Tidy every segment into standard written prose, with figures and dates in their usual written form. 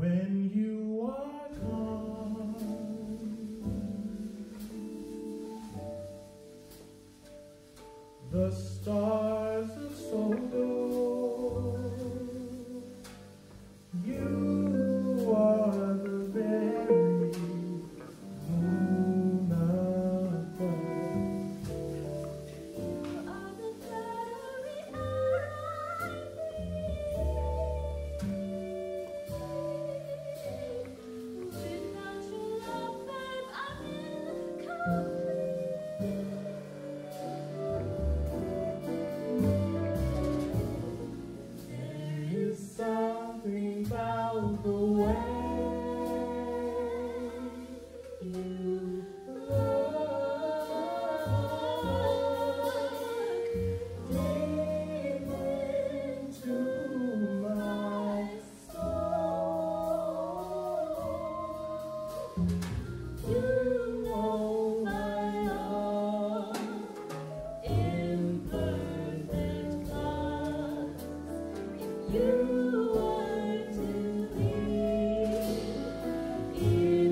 when you are gone. The stars are so low. You are the very moon above. You are the very air I breathe. Without your love, babe, I'm incomplete. There is something about the way you look deep into my soul. You know my love, imperfect cause. If you were to leave in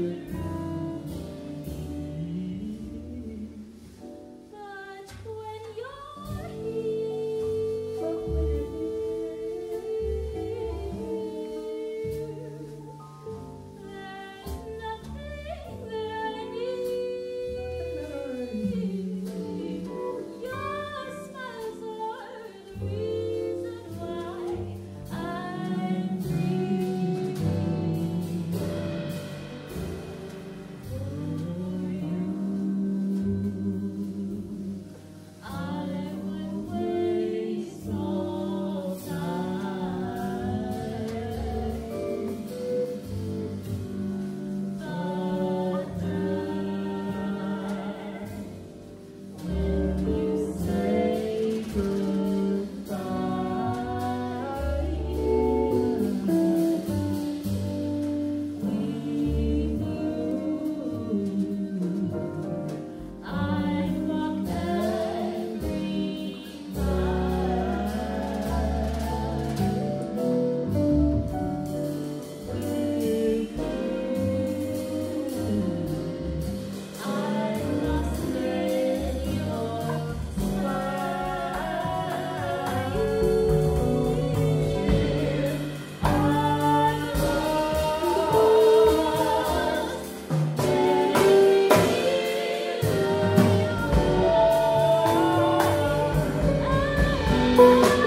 me, But when you're here, there's nothing that I need. Your smiles are the reason why I'm breathing. I would waste all time, but when you say goodbye, I walk every I'm lost in your smile.